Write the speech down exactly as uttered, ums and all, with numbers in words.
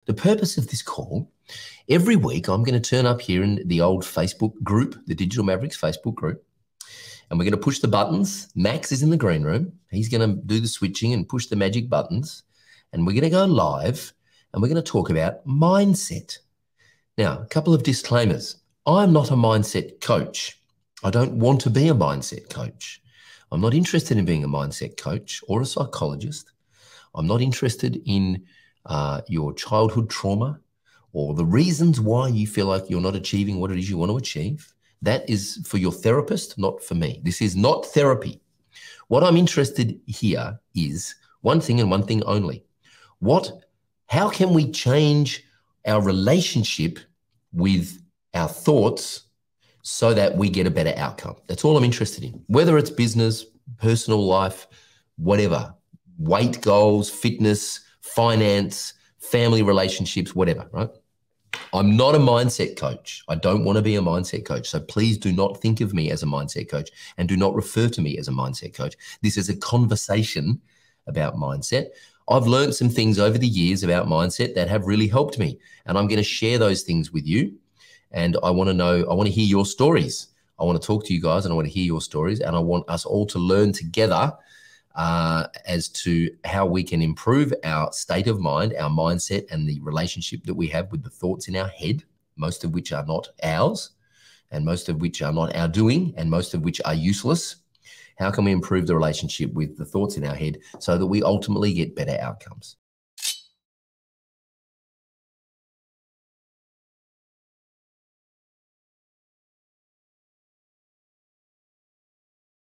the purpose of this call, every week I'm going to turn up here in the old Facebook group, the Digital Mavericks Facebook group, and we're going to push the buttons. Max is in the green room. He's going to do the switching and push the magic buttons. And we're going to go live and we're going to talk about mindset. Now, a couple of disclaimers. I'm not a mindset coach. I don't want to be a mindset coach. I'm not interested in being a mindset coach or a psychologist. I'm not interested in uh, your childhood trauma or the reasons why you feel like you're not achieving what it is you want to achieve. That is for your therapist, not for me. This is not therapy. What I'm interested here is one thing and one thing only. What, how can we change our relationship with our thoughts so that we get a better outcome? That's all I'm interested in. Whether it's business, personal life, whatever, weight goals, fitness, finance, family relationships, whatever, right? I'm not a mindset coach. I don't want to be a mindset coach. So please do not think of me as a mindset coach and do not refer to me as a mindset coach. This is a conversation about mindset. I've learned some things over the years about mindset that have really helped me, and I'm going to share those things with you. And I want to know, I want to hear your stories. I want to talk to you guys and I want to hear your stories, and I want us all to learn together uh, as to how we can improve our state of mind, our mindset, and the relationship that we have with the thoughts in our head, most of which are not ours, and most of which are not our doing, and most of which are useless. How can we improve the relationship with the thoughts in our head so that we ultimately get better outcomes?